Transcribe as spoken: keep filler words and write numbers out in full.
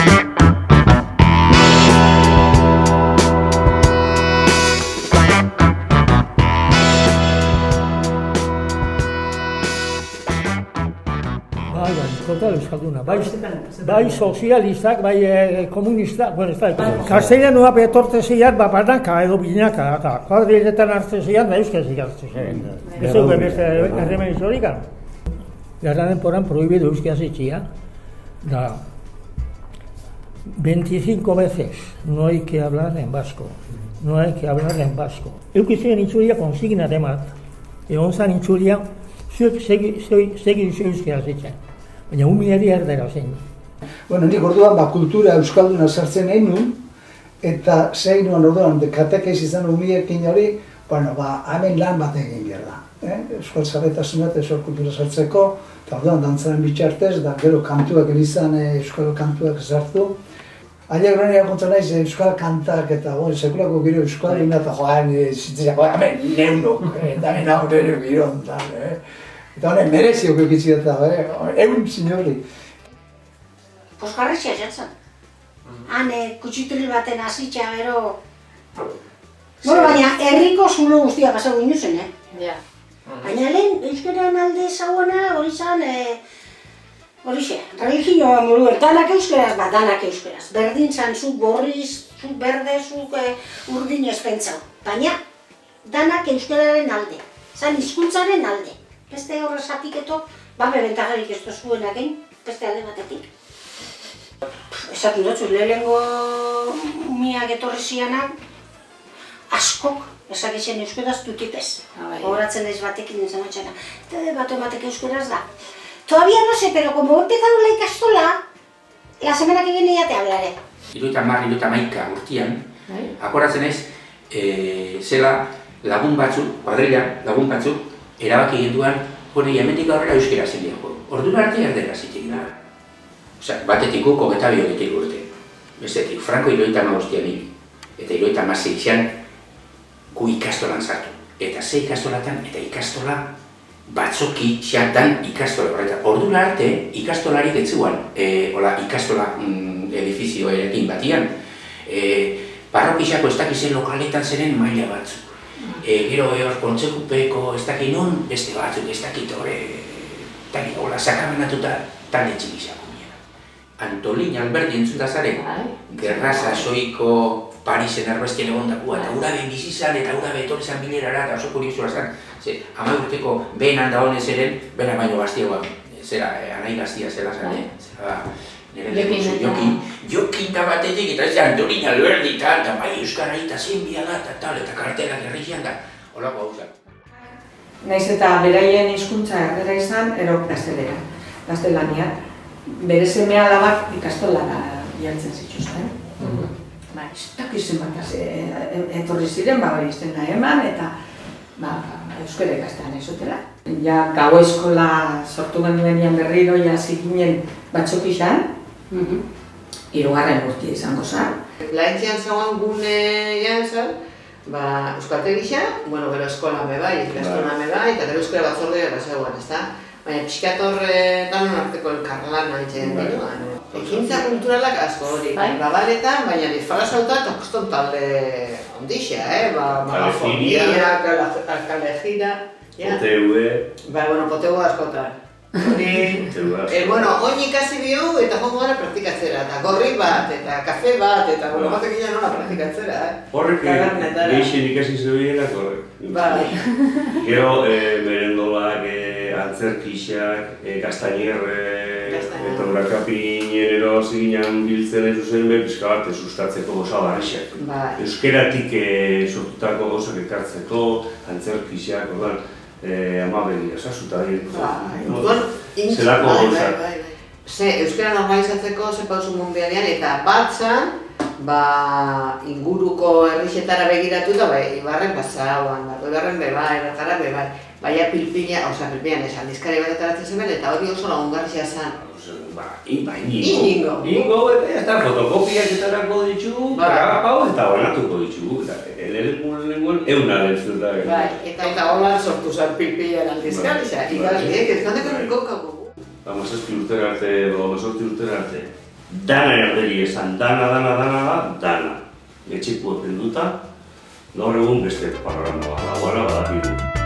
Total euskalduna, bai, bai sozialistak, bai eh, komunistak, bueno, ez da, Castellanoa betorte zian, ba, banaka edo binaka, eta kuadriletan hartzen zian, da euskaz ikazten zian. Ez dugu beste erremen historikan. Gara denporan prohibido euskaz itxia, da veinticinco veces no hay que hablar en vasco, no hay que hablar en vasco. Eukizien itxulia konsigna demat, egon zan itxulia, zuek segi euskaz itxen. Baina umiari erdera zein. Bueno, nik orduan ba, kultura euskalduna sartzen egin nun, eta zein nuen orduan, katekeiz izan umiekin hori, bueno, ba, hemen lan bat egin behar da. Eh? Euskal zarretasunat euskal kultura sartzeko, eta orduan dantzaren bitxartez, da gero kantuak erizan euskal kantuak sartu. Aile gronia kontra naiz euskal kantak eta bon, sekulako gero euskalduna eta joan, zitzera, hemen neunok, eta hemen hau nire giron, eh? Eta honen mereziok eukitzi eta, eh? Egun signori. Poskarretxea jatzen. Han kutsitril baten hasitxa gero... Bueno, baina herriko zulo guztia pasau inu zen, eh? Ja. Baina lehen euskeran alde zauena hori zan... Horixe, religioa moru, danak euskeraz, ba, danak euskeraz. Berdin zan, zuk borriz, zuk berde, zuk urdin espentzau. Baina, danak euskeraren alde. Zan hizkuntzaren alde. Beste horrez apiketo, babe bentagarik ez tozuen egin, beste alde batetik. Esaten dutzu, lehenengo miak etorri zianak, askok esakitzen euskeraz tutipez. Horatzen ez batekin izan otxana. Eta bat ematek euskeraz da. Todavía no sé, pero como he empezado la ikastola, la semana que viene ya te hablaré. Hiruita mar, hiruita maika urtian, akoratzen ez, zela lagun batzuk, kuadrilla lagun batzuk, erabaki genduan, hori hemendik aurrera euskera zen diago. Ordura arte erdera zitik da. Osea, batetik guk hogeta bi hogetik urte. Bestetik, Franco hirurogeita hamabostean hil. Eta hirurogeita hamaseian gu ikastolan sartu. Eta ze ikastolatan, eta ikastola batzoki xatan ikastola horretan. Ordura arte, ikastolarik etzuan, hola, ikastola edifizioekin batian, parrokixako ez dakizen lokaletan zeren maila batzuk. Gero hor kontzekupeko ez dakit non beste batzuk ez dakit hori hola sakamenatuta talde txikizako nien. Antolin Alberdi entzuta zaren, gerra sasoiko Parisen erbestien egondakua, eta hura behin bizizan eta hura behin etorri zan bilerara eta oso kuriosua zan. Hama urteko behin handa honez eren, bera baino gaztiagoa, zera, anai gaztia zela zan, zera, nire lehenko jokin, jokin da batetik eta ez da Antolin Alberdi eta bai euskara eta zein bia da eta tal, eta kartelak errixian da, holako hau zan. Naiz eta beraien hizkuntza erdera izan, ero gaztelera, gaztelania. Bere seme alabak ikastolara jartzen zituzten. Ba, ez dakizen bat etorri ziren, ba, hori izten da eman, eta euskara ikastean ezotela. Ja, gau eskola sortu genduenean berriro, ja zikinen batzuk izan, hirugarren urtia izango zan. Laentzian zagoan gunean zan, euskaltegisa, bueno, gero eskola bebai, ikastola bebai, eta gero euskara batzordea zagoan, ezta? Baina pixkat horre danon arteko elkarlan nahitzen dituan. Ekintza kulturalak asko hori, babaletan, baina disfara zauta eta kuston talde ondixea, eh? Malafonia, Kalejira... Poteue... Ba, bueno, Poteue askotan. Bueno, oin ikasi bihu eta jongo gara praktikatzera, eta gorri bat, eta kafe bat, eta bueno, batek ina nola praktikatzera, eh? Horrek gehixen ikasi zebienak horrek. Gero, merendolak, antzerkixak, Gaztainierre, eta Urakapinen eroz ginen biltzen ez zuzen behar pixka bat sustatzeko goza barrixak. Euskeratik sortutako gozak ekartzeko, antzerkixak, orduan, amabegia, sasuta zelako gozak. Euskara normalizatzeko ze pausu mundialean eta batzan, inguruko herrixetara begiratu da, Ibarren bazauan, Ibarren bebai, Bertara bebai. Baina pilpila, oza, pilpilan esan, dizkari bat ataratzen zen, eta hori oso lagungarria zen. Ba, Inigo. Inigo, eta fotokopiak etarako ditugu, grabapau eta banatuko ditugu. Elerekun lenguan, eunaren zuta. Eta hola sortu zen pilpilan aldizkari, ikasliek, ez kandeko nikokago. Hamazazpi urtera arte, edo hamazazpi urtera arte, dana erderi esan, dana, dana, dana da, dana. Etxiku epen duta, gaur egun beste programa dagoela badakigu.